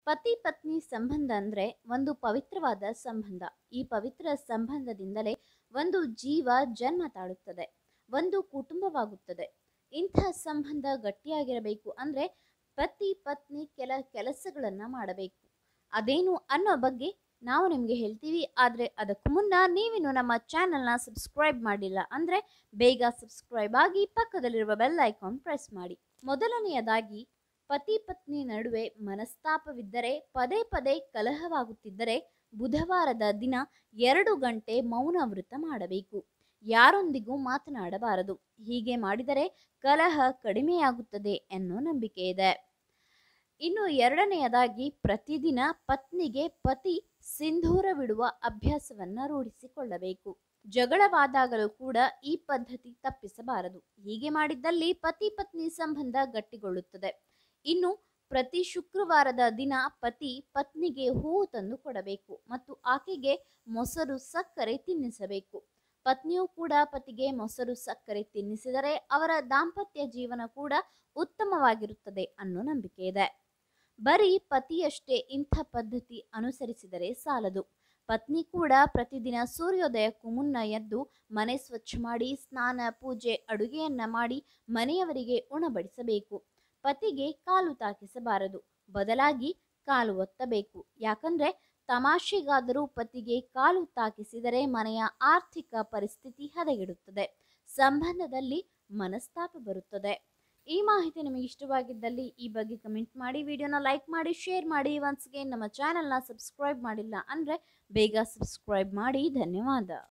ಪತಿ ಪತ್ನಿ ಸಂಬಂಧ ಅಂದ್ರೆ ಒಂದು ಪವಿತ್ರವಾದ ಸಂಬಂಧ. ಈ ಪವಿತ್ರ ಸಂಬಂಧದಿಂದಲೇ ಒಂದು ಜೀವ ಜನ್ಮ ತಾಳುತ್ತದೆ, ಒಂದು ಕುಟುಂಬವಾಗುತ್ತದೆ. ಇಂಥ ಸಂಬಂಧ ಗಟ್ಟಿಯಾಗಿರಬೇಕು ಅಂದ್ರೆ ಪತಿ ಪತ್ನಿ ಕೆಲ ಕೆಲಸಗಳನ್ನ ಮಾಡಬೇಕು. ಅದೇನು ಅನ್ನೋ ಬಗ್ಗೆ ನಾವು ನಿಮಗೆ ಹೇಳ್ತೀವಿ. ಆದರೆ ಅದಕ್ಕೂ ಮುನ್ನ ನೀವಿನ್ನು ನಮ್ಮ ಚಾನೆಲ್ನ ಸಬ್ಸ್ಕ್ರೈಬ್ ಮಾಡಿಲ್ಲ ಅಂದರೆ ಬೇಗ ಸಬ್ಸ್ಕ್ರೈಬ್ ಆಗಿ ಪಕ್ಕದಲ್ಲಿರುವ ಬೆಲ್ ಐಕಾನ್ ಪ್ರೆಸ್ ಮಾಡಿ. ಮೊದಲನೆಯದಾಗಿ, ಪತಿ ಪತ್ನಿ ನಡುವೆ ಮನಸ್ತಾಪವಿದ್ದರೆ, ಪದೇ ಪದೇ ಕಲಹವಾಗುತ್ತಿದ್ದರೆ ಬುಧವಾರದ ದಿನ 2 ಗಂಟೆ ಮೌನ ವ್ರತ ಮಾಡಬೇಕು. ಯಾರೊಂದಿಗೂ ಮಾತನಾಡಬಾರದು. ಹೀಗೆ ಮಾಡಿದರೆ ಕಲಹ ಕಡಿಮೆಯಾಗುತ್ತದೆ ಎನ್ನೋ ನಂಬಿಕೆ ಇದೆ. ಇನ್ನು ಎರಡನೆಯದಾಗಿ, ಪ್ರತಿದಿನ ಪತ್ನಿಗೆ ಪತಿ ಸಿಂಧೂರವಿಡುವ ಅಭ್ಯಾಸವನ್ನ ರೂಢಿಸಿಕೊಳ್ಳಬೇಕು. ಜಗಳವಾದಾಗಲೂ ಕೂಡ ಈ ಪದ್ಧತಿ ತಪ್ಪಿಸಬಾರದು. ಹೀಗೆ ಮಾಡಿದ್ದಲ್ಲಿ ಪತಿ ಪತ್ನಿ ಸಂಬಂಧ ಗಟ್ಟಿಗೊಳ್ಳುತ್ತದೆ. ಇನ್ನು ಪ್ರತಿ ಶುಕ್ರವಾರದ ದಿನ ಪತಿ ಪತ್ನಿಗೆ ಹೂವು ತಂದು ಕೊಡಬೇಕು ಮತ್ತು ಆಕೆಗೆ ಮೊಸರು ಸಕ್ಕರೆ ತಿನ್ನಿಸಬೇಕು. ಪತ್ನಿಯೂ ಕೂಡ ಪತಿಗೆ ಮೊಸರು ಸಕ್ಕರೆ ತಿನ್ನಿಸಿದರೆ ಅವರ ದಾಂಪತ್ಯ ಜೀವನ ಕೂಡ ಉತ್ತಮವಾಗಿರುತ್ತದೆ ಅನ್ನೋ ನಂಬಿಕೆ ಇದೆ. ಬರೀ ಪತಿಯಷ್ಟೇ ಇಂಥ ಪದ್ಧತಿ ಅನುಸರಿಸಿದರೆ ಸಾಲದು. ಪತ್ನಿ ಕೂಡ ಪ್ರತಿದಿನ ಸೂರ್ಯೋದಯಕ್ಕೂ ಮುನ್ನ ಎದ್ದು ಮನೆ ಸ್ವಚ್ಛ ಮಾಡಿ, ಸ್ನಾನ, ಪೂಜೆ, ಅಡುಗೆಯನ್ನ ಮಾಡಿ ಮನೆಯವರಿಗೆ ಉಣಬಡಿಸಬೇಕು. ಪತಿಗೆ ಕಾಲು ತಾಕಿಸಬಾರದು, ಬದಲಾಗಿ ಕಾಲು ಒತ್ತಬೇಕು. ಯಾಕಂದ್ರೆ ತಮಾಷೆಗಾದರೂ ಪತಿಗೆ ಕಾಲು ತಾಕಿಸಿದರೆ ಮನೆಯ ಆರ್ಥಿಕ ಪರಿಸ್ಥಿತಿ ಹದಗೆಡುತ್ತದೆ, ಸಂಬಂಧದಲ್ಲಿ ಮನಸ್ತಾಪ ಬರುತ್ತದೆ. ಈ ಮಾಹಿತಿ ನಿಮಗೆ ಇಷ್ಟವಾಗಿದ್ದಲ್ಲಿ ಈ ಬಗ್ಗೆ ಕಮೆಂಟ್ ಮಾಡಿ, ವಿಡಿಯೋನ ಲೈಕ್ ಮಾಡಿ, ಶೇರ್ ಮಾಡಿ. ಒನ್ಸ್ ಅಗೇನ್ ನಮ್ಮ ಚಾನೆಲ್ನ ಸಬ್ಸ್ಕ್ರೈಬ್ ಮಾಡಿಲ್ಲ ಅಂದರೆ ಬೇಗ ಸಬ್ಸ್ಕ್ರೈಬ್ ಮಾಡಿ. ಧನ್ಯವಾದ.